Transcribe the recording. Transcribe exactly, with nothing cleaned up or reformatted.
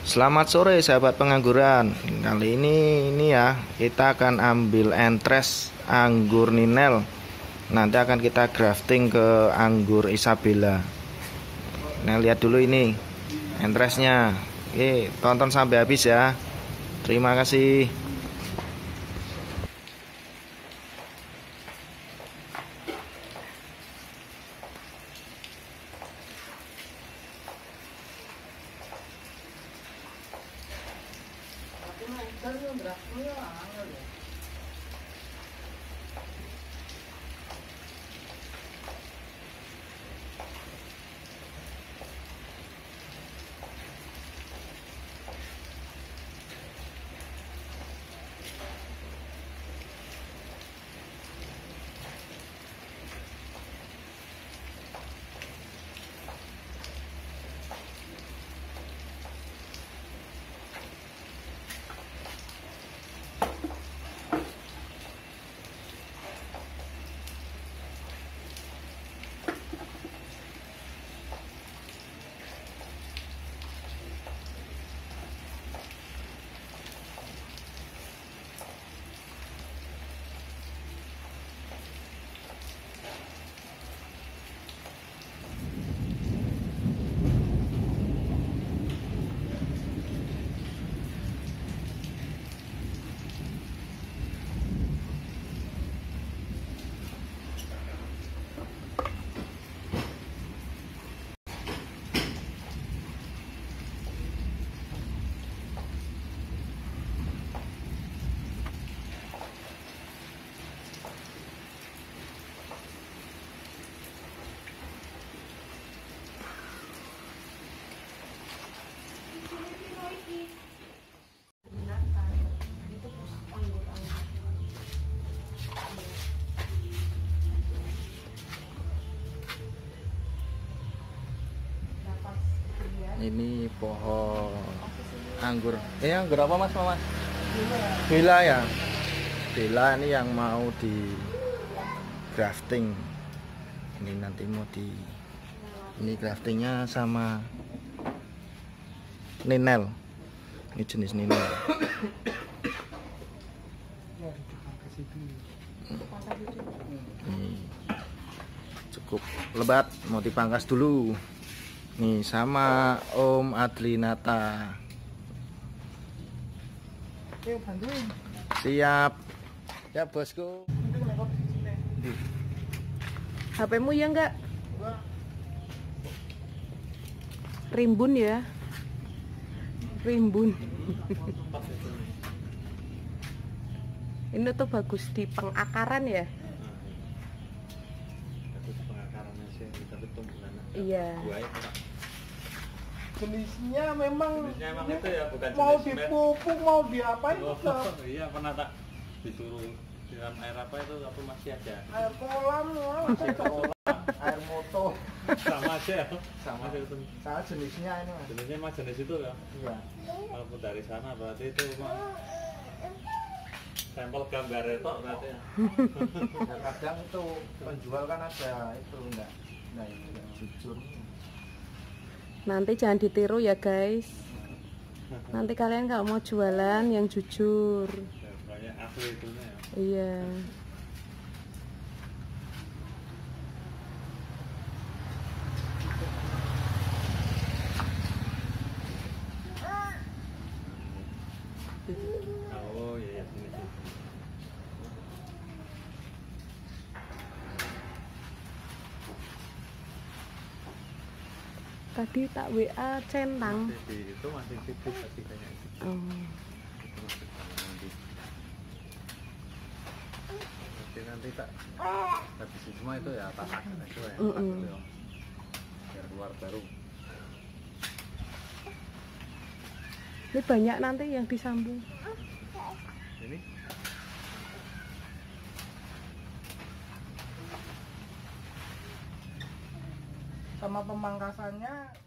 Selamat sore sahabat pengangguran. Kali ini ini ya kita akan ambil entres anggur Ninel. Nanti akan kita grafting ke anggur Isabella. Nah, lihat dulu ini entresnya. Oke, tonton sampai habis ya. Terima kasih. Ini pohon anggur. Ini anggur apa mas, mas? Bela ya. Bela ini yang mau di grafting. Ini nanti mau di ini graftingnya sama Ninel. Ini jenis Ninel. Ini cukup lebat, mau dipangkas dulu. Nih sama Om Adlinata. Siap. Ya bosku. H P-mu ya enggak? Rimbun ya. Rimbun. Ini tuh bagus di pengakaran ya. Bagus pengakarannya sih, tapi tumbuhan. Iya. Jenisnya memang, jenisnya emang itu ya, bukan mau jenis dipupuk mau diapain oh, juga. iya pernah tak disuruh siram air apa itu apa masih ada Air kolam, masih kolam air moto, sama aja ya sama Masih itu. sama jenisnya ini mas. Jenisnya mah jenis itu ya, Iya. walaupun dari sana berarti itu emang sampel gambar itu berarti ya. Ya, kadang itu penjual kan ada itu enggak, enggak, enggak jujur. Nanti jangan ditiru ya guys. Nanti kalian kalau mau jualan yang jujur. Ya, banyak asli itunya ya. Iya. Oh iya ya, sini sini. Tadi tak W A centang. Masih di itu masih tipis tapi kayak itu. Oh. Itu masih sama nanti. Nanti nanti tak habis semua itu ya tak akan itu ya. Mm -mm. Ya. Biar keluar baru. Ini banyak nanti yang disambung. Ini Sama pemangkasannya